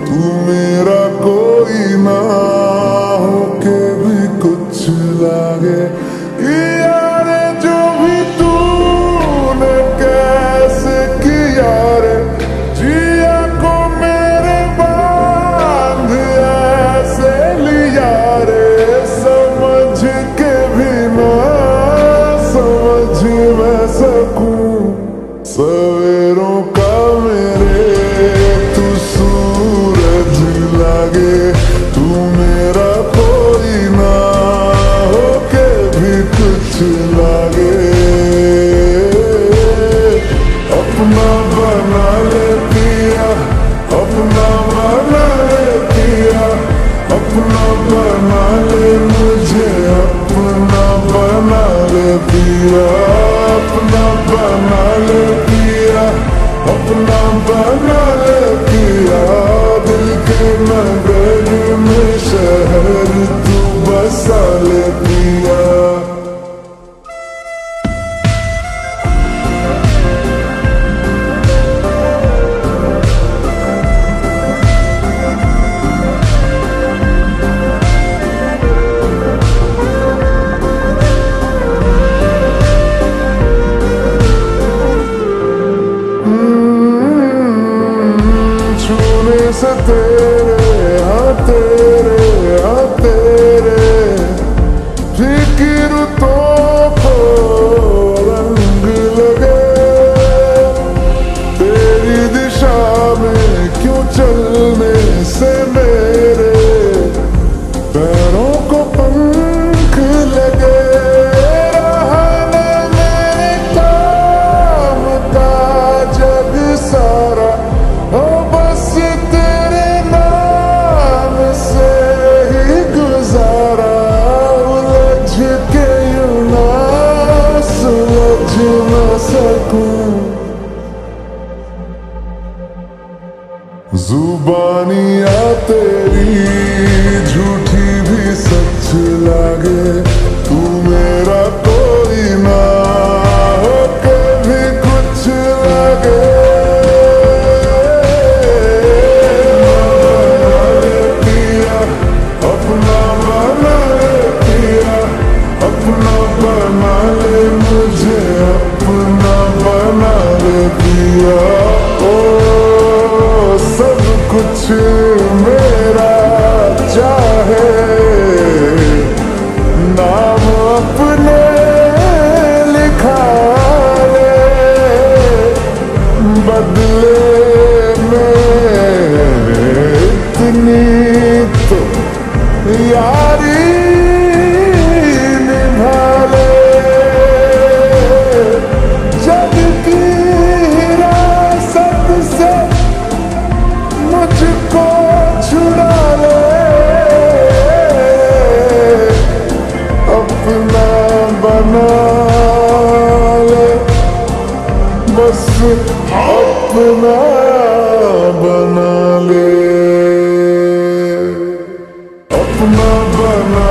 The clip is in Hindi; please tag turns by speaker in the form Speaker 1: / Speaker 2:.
Speaker 1: तू मेरा कोई ना होके भी कुछ लागे कि यार जो भी तूने कैसे किया रे, जिया को मेरे बांध ऐसे लिया रे, समझ के भी ना समझ मैं सकूं सवेरों का मेरे तू सूरज लागे, तू मेरा कोई ना होके भी कुछ लागे। अपना बना ले पिया, अपना बना ले पिया, अपना बना ले मुझे, अपना बना ले पिया, अपना बना ले पिया, अपना बना ले पिया। दिल के नगर में शहर तू बसा ले पिया। से तेरे हाँ तेरे फिक्र तो को रंग लगे, तेरी दिशा में क्यों चलने से मेरे पैरों को पंख लगे। रहने मेरे काम का जग सारा हो बस तेरे नाम से ही गुजारा, उलझ के यूं ना सुलझ न सकूं। जुबानियाँ तेरी झूठी भी सच लागे, तू मेरा कोई ना होके भी कुछ लागे। अपना बना ले पिया, अपना बना ले मुझे, अपना बना ले पिया। ओ सब कुछ मेरा चाहे, नाम अपने लिखा ले, बदले में इतनी तो यारी निभा ले। जग की हिरासत से मुझको छुड़ा ले, अपना बना ले, बस अपना बना ले, अपना बना